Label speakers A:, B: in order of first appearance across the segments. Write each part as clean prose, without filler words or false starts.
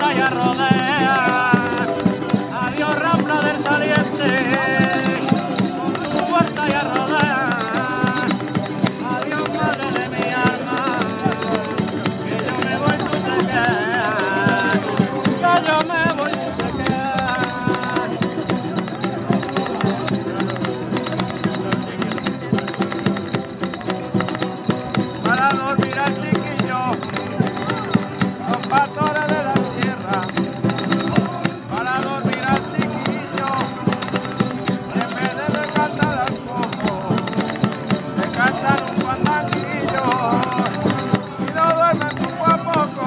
A: puerta ya rodea. Adiós Rambla del Saliente, con tu puerta ya rodea. Adiós madre de mi alma, que yo me voy, tú te quedas. Que yo me voy, tú te quedas. Para dormir al chiquillo, los pastores de la tierra. Para dormir al chiquillo, en vez de cantar al coco, le cantan un guandanguillo y no duermen poco a poco.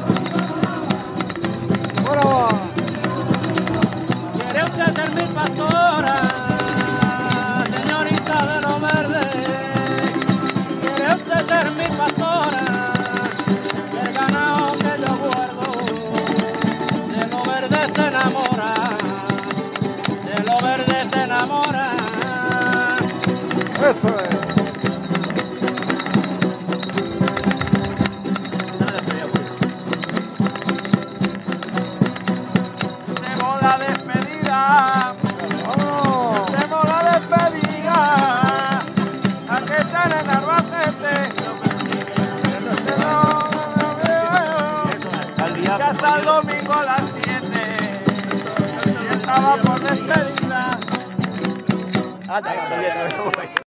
A: Bueno, ¿quiere usted ser mi pastora, señorita de lo verde? ¿Quiere usted ser mi pastora? Y el ganado que yo guardo de lo verde se enamora, de lo verde se enamora.
B: Eso es.
A: Hacemos la despedida,
B: ¡Vamos!
A: hacemos la despedida, a que están en Albacete. Ya hasta el domingo a las 7, y estaba por despedida.